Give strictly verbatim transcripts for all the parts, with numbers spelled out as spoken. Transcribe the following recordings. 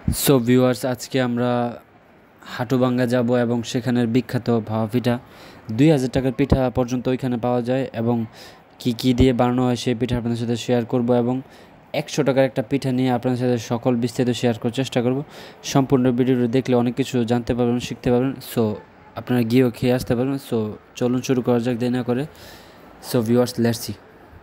So viewers, আজকে আমরা হাটুভাঙ্গা যাব এবং সেখানের বিখ্যাত ভাপা পিঠা দুই হাজার টাকার পিঠা পর্যন্ত ওইখানে পাওয়া যায় এবং কি কি দিয়ে বানানো হয় সেই পিঠা আপনাদের সাথে শেয়ার করব এবং একশো টাকার একটা পিঠা নিয়ে আপনাদের সাথে সকল বিস্তারিত শেয়ার করার চেষ্টা করব। সম্পূর্ণ ভিডিওটি দেখলে অনেক কিছু জানতে পারবেন, শিখতে পারবেন। সো আপনারা গিয়েও খেয়ে আসতে পারবেন। সো চলুন শুরু করা যাক দেরি না করে। So viewers, let's see.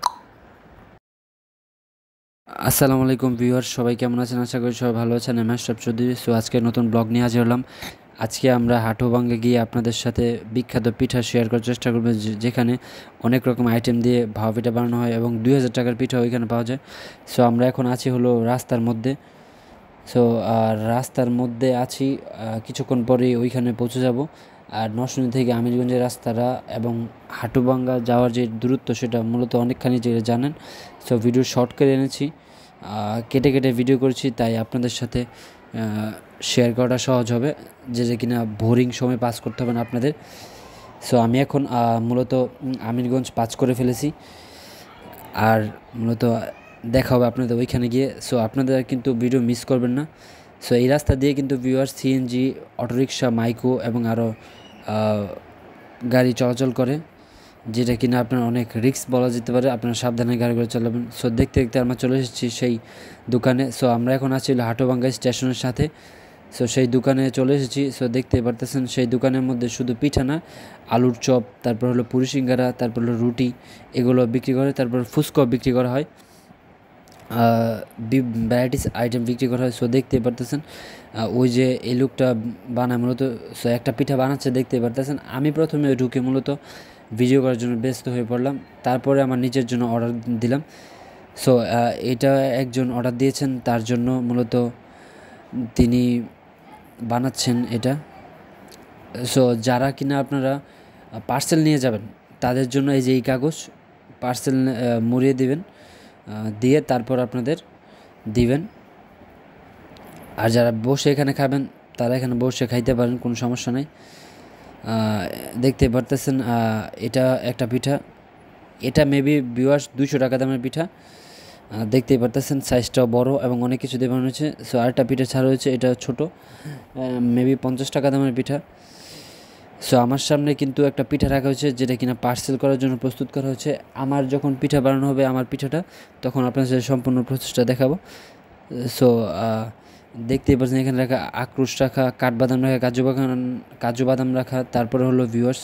আসসালামু আলাইকুম ভিউয়ার্স, সবাই কেমন আছেন? আশা করি সবাই ভালো আছেন। আমি আশরাফ চৌধুরী। সো আজকে নতুন ব্লগ নিয়ে হাজির হলাম। আজকে আমরা হাটুভাঙ্গে গিয়ে আপনাদের সাথে বিখ্যাত পিঠা শেয়ার করার চেষ্টা করব, যেখানে অনেক রকম আইটেম দিয়ে ভাপা পিঠা বানানো হয় এবং দুই হাজার টাকার পিঠা ওইখানে পাওয়া যায়। সো আমরা এখন আছি হলো রাস্তার মধ্যে। সো আর রাস্তার মধ্যে আছি, কিছুক্ষণ পরেই ওইখানে পৌঁছে যাব। আর নরসিংদী থেকে আমিরগঞ্জের রাস্তাটা এবং হাটুভাঙ্গা যাওয়ার যে দূরত্ব সেটা মূলত অনেকখানি যে জানেন। সো ভিডিও শর্ট করে এনেছি, কেটে কেটে ভিডিও করছি, তাই আপনাদের সাথে শেয়ার করাটা সহজ হবে, যে যে কিনা বোরিং সময় পাস করতে হবে না আপনাদের। সো আমি এখন মূলত আমিরগঞ্জ পাস করে ফেলেছি, আর মূলত দেখা হবে আপনাদের ওইখানে গিয়ে। সো আপনাদের কিন্তু ভিডিও মিস করবেন না। সো এই রাস্তা দিয়ে কিন্তু ভিউয়ার সিএনজি, অটোরিকশা, মাইক্রো এবং আরও গাড়ি চলাচল করে, যেটা কিনা আপনার অনেক রিস্ক বলা যেতে পারে। আপনারা সাবধানে গাড়ি করে চালাবেন। সো দেখতে দেখতে আমরা চলে এসেছি সেই দোকানে। সো আমরা এখন আছি হাটুভাঙ্গা স্টেশনের সাথে। সো সেই দোকানে চলে এসেছি। সো দেখতে পারতেছেন সেই দোকানের মধ্যে শুধু পিঠা না, আলুর চপ, তারপর হলো পুরি সিঙ্গারা, তারপর হলো রুটি, এগুলো বিক্রি করে। তারপর ফুচকাও বিক্রি করা হয়, ভ্যারাইটিস আইটেম বিক্রি করা হয়। সো দেখতে পারতেছেন ওই যে এই লোকটা বানায় মূলত, সো একটা পিঠা বানাচ্ছে দেখতে পারতেছেন। আমি প্রথমে ঢুকে মূলত ভিডিও করার জন্য ব্যস্ত হয়ে পড়লাম, তারপরে আমার নিজের জন্য অর্ডার দিলাম। সো এটা একজন অর্ডার দিয়েছেন, তার জন্য মূলত তিনি বানাচ্ছেন এটা। সো যারা কিনা আপনারা পার্সেল নিয়ে যাবেন তাদের জন্য এই যে এই কাগজ, পার্সেল মুড়িয়ে দিবেন, দিয়ে তারপর আপনাদের দিবেন। আর যারা বসে এখানে খাবেন তারা এখানে বসে খাইতে পারেন, কোনো সমস্যা নেই। দেখতে পারতেছেন এটা একটা পিঠা, এটা মেবি ভিউয়ার্স দুইশো টাকা দামের পিঠা। দেখতেই পারতেছেন সাইজটাও বড় এবং অনেক কিছু দিয়ে বানানো হয়েছে। সো আরেকটা পিঠা ছাড়া হয়েছে, এটা ছোট, মেবি পঞ্চাশ টাকা দামের পিঠা। সো আমার সামনে কিন্তু একটা পিঠা রাখা হয়েছে, যেটা কিনা পার্সেল করার জন্য প্রস্তুত করা হচ্ছে। আমার যখন পিঠা বানানো হবে আমার পিঠাটা, তখন আপনার সাথে সম্পূর্ণ প্রসেসটা দেখাবো। সো দেখতেই পাচ্ছেন এখানে রাখা আখরোশ রাখা, কাঠবাদাম রাখা, কাজু বাদাম কাজু বাদাম রাখা, তারপরে হলো ভিউয়ার্স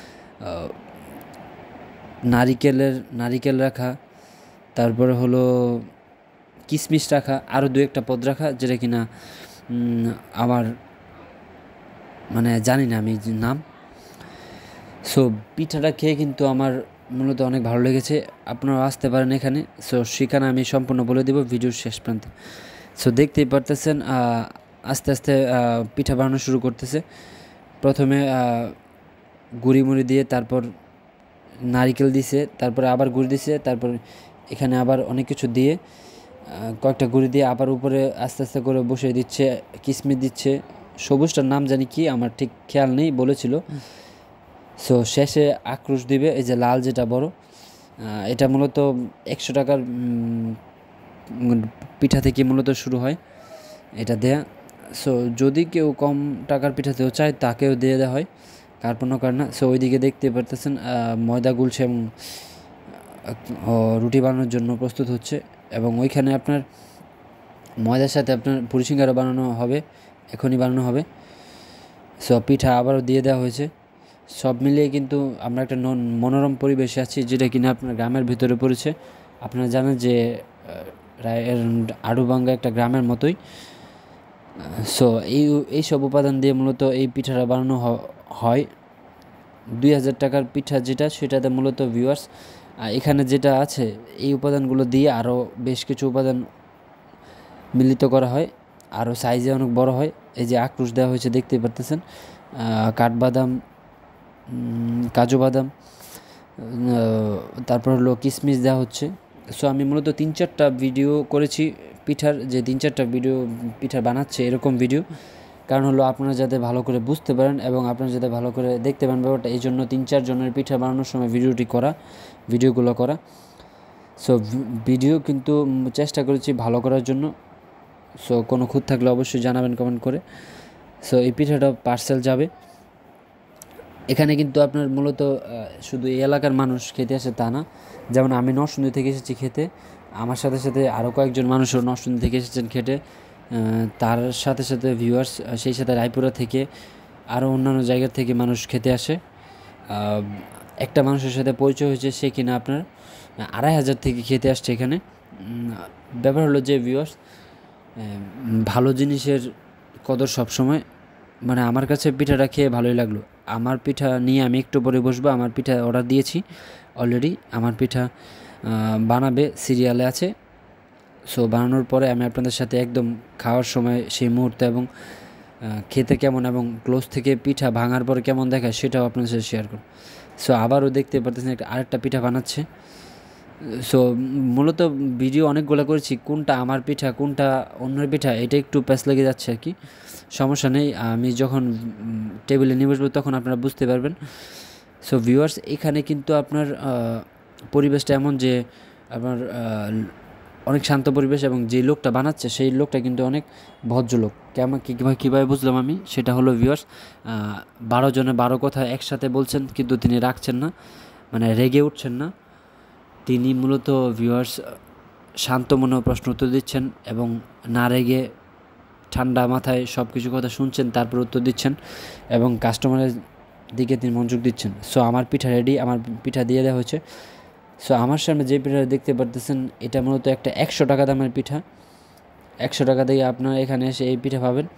নারিকেলের নারিকেল রাখা, তারপরে হলো কিশমিশ রাখা, আরও দু একটা পদ রাখা, যেটা কিনা আমার মানে জানি না আমি নাম। সো পিঠাটা খেয়ে কিন্তু আমার মূলত অনেক ভালো লেগেছে। আপনারা আসতে পারেন এখানে। সো সেখানে আমি সম্পূর্ণ বলে দেবো ভিডিওর শেষ প্রান্তে। সো দেখতেই পারতেছেন আস্তে আস্তে পিঠা বানানো শুরু করতেছে। প্রথমে গুঁড়ি মুড়ি দিয়ে, তারপর নারিকেল দিছে, তারপরে আবার গুড়ি দিছে, তারপর এখানে আবার অনেক কিছু দিয়ে কয়েকটা গুঁড়ি দিয়ে আবার উপরে আস্তে আস্তে করে বসিয়ে দিচ্ছে, কিশমিশ দিচ্ছে। সবুজটার নাম জানি কি, আমার ঠিক খেয়াল নেই, বলেছিল। সো শেষে আখরোশ দিবে, এই যে লাল যেটা বড়, এটা মূলত একশো টাকার পিঠা থেকে মূলত শুরু হয় এটা দেয়া। সো যদি কেউ কম টাকার পিঠাতেও চায় তাকেও দিয়ে দেওয়া হয়, কার্পণ্য কার না। সো ওইদিকে দেখতে পারতেছেন ময়দা গুলছে এবং রুটি বানানোর জন্য প্রস্তুত হচ্ছে, এবং ওইখানে আপনার ময়দার সাথে আপনার পুরি সিঙ্গারা বানানো হবে, এখনই বানানো হবে। সো পিঠা আবারও দিয়ে দেওয়া হয়েছে। সব মিলিয়ে কিন্তু আমরা একটা মনোরম পরিবেশে আছি, যেটা কিনা আপনার গ্রামের ভিতরে পড়েছে। আপনারা জানেন যে হাটুভাঙ্গা একটা গ্রামের মতোই। সো এই এইসব উপাদান দিয়ে মূলত এই পিঠাটা বানানো হয়। দুই হাজার টাকার পিঠা যেটা, সেটাতে মূলত ভিউয়ার্স এখানে যেটা আছে এই উপাদানগুলো দিয়ে আরও বেশ কিছু উপাদান মিলিত করা হয়, আরও সাইজে অনেক বড় হয়। এই যে আখরোশ দেওয়া হয়েছে দেখতেই পারতেছেন, কাঠবাদাম, কাজু বাদাম, তারপর হলো কিশমিশ দেওয়া হচ্ছে। সো আমি মূলত তিন চারটা ভিডিও করেছি পিঠার, যে তিন চারটা ভিডিও পিঠা বানাচ্ছে এরকম ভিডিও, কারণ হলো আপনারা যাতে ভালো করে বুঝতে পারেন এবং আপনারা যাতে ভালো করে দেখতে পারেন ব্যাপারটা, এই জন্য তিন চার জনের পিঠা বানানোর সময় ভিডিওটি করা ভিডিওগুলো করা। সো ভিডিও কিন্তু চেষ্টা করেছি ভালো করার জন্য। সো কোনো খুঁত থাকলে অবশ্যই জানাবেন কমেন্ট করে। সো এই পিঠাটা পার্সেল যাবে। এখানে কিন্তু আপনার মূলত শুধু এই এলাকার মানুষ খেতে আসে তা না, যেমন আমি নরসিংদী থেকে এসেছি খেতে, আমার সাথে সাথে আরও কয়েকজন মানুষও নরসিংদী থেকে এসেছেন খেতে, তার সাথে সাথে ভিউয়ার্স সেই সাথে রায়পুরা থেকে আরও অন্যান্য জায়গার থেকে মানুষ খেতে আসে। একটা মানুষের সাথে পরিচয় হয়েছে, সে কিনা আপনার আড়াই হাজার থেকে খেতে আসছে এখানে। ব্যাপার হলো যে ভিউয়ার্স, ভালো জিনিসের কদর সবসময়, মানে আমার কাছে পিঠাটা খেয়ে ভালোই লাগলো। আমার পিঠা নিয়ে আমি একটু পরে বসবো। আমার পিঠা অর্ডার দিয়েছি অলরেডি, আমার পিঠা বানাবে, সিরিয়ালে আছে। সো বানানোর পরে আমি আপনাদের সাথে একদম খাওয়ার সময় সেই মুহূর্তে এবং খেতে কেমন এবং ক্লোজ থেকে পিঠা ভাঙার পরে কেমন দেখায় সেটাও আপনাদের সাথে শেয়ার করব। সো আবারও দেখতে পারতেছেন একটা আরেকটা পিঠা বানাচ্ছে। সো মূলত ভিডিও অনেকগুলো করেছি, কোনটা আমার পিঠা কোনটা অন্যের পিঠা এটা একটু প্যাচ লেগে যাচ্ছে আর কি। সমস্যা নেই, আমি যখন টেবিলে নিয়ে বসবো তখন আপনারা বুঝতে পারবেন। সো ভিউয়ার্স, এখানে কিন্তু আপনার পরিবেশটা এমন যে আপনার অনেক শান্ত পরিবেশ, এবং যে লোকটা বানাচ্ছে সেই লোকটা কিন্তু অনেক ভদ্রলোক। কেমন কীভাবে কীভাবে বুঝলাম আমি, সেটা হলো ভিউয়ার্স, বারো জনে বারো কথা একসাথে বলছেন কিন্তু তিনি রাখছেন না, মানে রেগে উঠছেন না। তিনি মূলত ভিউয়ার্স শান্ত মনে প্রশ্ন উত্তর দিচ্ছেন এবং না রেগে ঠান্ডা মাথায় সব কিছু কথা শুনছেন, তারপর উত্তর দিচ্ছেন এবং কাস্টমারের দিকে তিনি মনোযোগ দিচ্ছেন। সো আমার পিঠা রেডি, আমার পিঠা দিয়ে দেওয়া হয়েছে। সো আমার সামনে যে পিঠাটা দেখতে পারতেছেন এটা মূলত একটা একশো টাকা দামের পিঠা। একশো টাকা দিয়ে আপনারা এখানে এসে এই পিঠা পাবেন।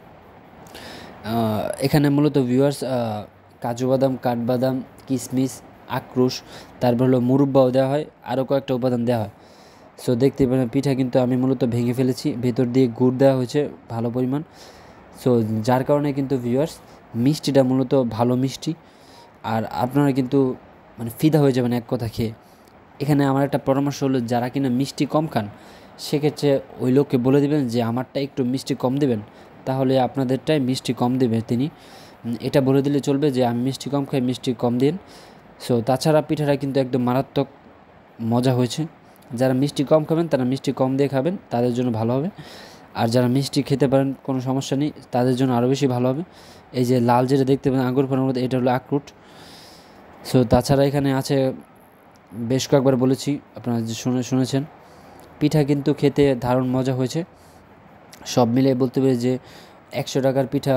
এখানে মূলত ভিউয়ার্স কাজু বাদাম, কাঠবাদাম, কিশমিশ, আখরোশ, তারপর হলো মুরব্বাও দেওয়া হয়, আরও কয়েকটা উপাদান দেওয়া হয়। সো দেখতে পাবেন পিঠা কিন্তু আমি মূলত ভেঙে ফেলেছি, ভেতর দিয়ে গুড় দেওয়া হয়েছে ভালো পরিমাণ। সো যার কারণে কিন্তু ভিউয়ার্স মিষ্টিটা মূলত ভালো মিষ্টি, আর আপনারা কিন্তু মানে ফিদা হয়ে যাবেন এক কথা খেয়ে। এখানে আমার একটা পরামর্শ হলো, যারা কিনা মিষ্টি কম খান সেক্ষেত্রে ওই লোককে বলে দেবেন যে আমারটা একটু মিষ্টি কম দেবেন, তাহলে আপনাদেরটাই মিষ্টি কম দেবে তিনি। এটা বলে দিলে চলবে যে আমি মিষ্টি কম খাই, মিষ্টি কম দিন। সো তাছাড়া পিঠাটা কিন্তু একদম মারাত্মক মজা হয়েছে। যারা মিষ্টি কম খাবেন তারা মিষ্টি কম দিয়ে খাবেন, তাদের জন্য ভালো হবে। আর যারা মিষ্টি খেতে পারেন কোনো সমস্যা নেই, তাদের জন্য আরও বেশি ভালো হবে। এই যে লাল যেটা দেখতে পাবেন আঙ্গুর ফলের মধ্যে, এটা হলো আখরোট। সো তাছাড়া এখানে আছে, বেশ কয়েকবার বলেছি, আপনারা যে শুনে শুনেছেন পিঠা কিন্তু খেতে দারুণ মজা হয়েছে। সব মিলে বলতে পারি যে একশো টাকার পিঠা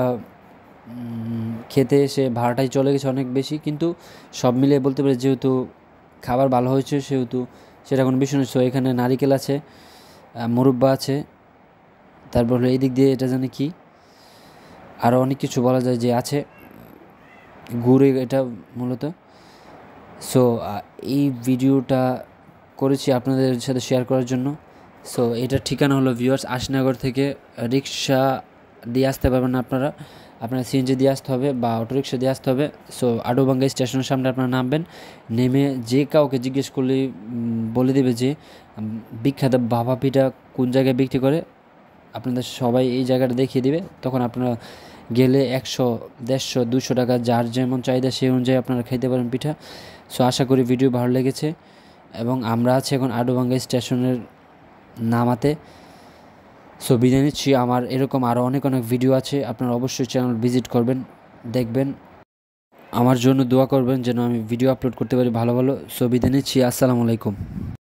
খেতে এসে ভাড়াটাই চলে গেছে অনেক বেশি, কিন্তু সব মিলিয়ে বলতে পারি যেহেতু খাবার ভালো হয়েছে সেহেতু সেটা কোনো বিষয় নয়। সো এখানে নারিকেল আছে, মুরব্বা আছে, তারপর হলো এই দিক দিয়ে এটা জানি কি আরও অনেক কিছু বলা যায় যে আছে, গুড়ে এটা মূলত। সো এই ভিডিওটা করেছি আপনাদের সাথে শেয়ার করার জন্য। সো এটার ঠিকানা হলো ভিউয়ার্স আশিনগর থেকে রিক্সা দিয়ে আসতে পারবেন আপনারা, আপনার সিএনজি দিয়ে আসতে হবে বা অটোরিক্সা দিয়ে আসতে হবে। সো হাটুভাঙ্গা স্টেশনের সামনে আপনারা নামবেন, নেমে যে কাউকে জিজ্ঞেস করলে বলে দেবে যে বিখ্যাত ভাপা পিঠা কোন জায়গায় বিক্রি করে, আপনাদের সবাই এই জায়গাটা দেখিয়ে দেবে। তখন আপনারা গেলে একশো দেড়শো দুশো টাকা যার যেমন চাহিদা সেই অনুযায়ী আপনারা খেতে পারেন পিঠা। সো আশা করি ভিডিও ভালো লেগেছে, এবং আমরা আছি এখন হাটুভাঙ্গা স্টেশনের নামাতে। সো বিদায় নিচ্ছি। আমার এরকম আরও অনেক অনেক ভিডিও আছে, আপনারা অবশ্যই চ্যানেল ভিজিট করবেন, দেখবেন, আমার জন্য দোয়া করবেন যেন আমি ভিডিও আপলোড করতে পারি ভালো ভালো। সো বিদায় নিচ্ছি, আসসালামু আলাইকুম।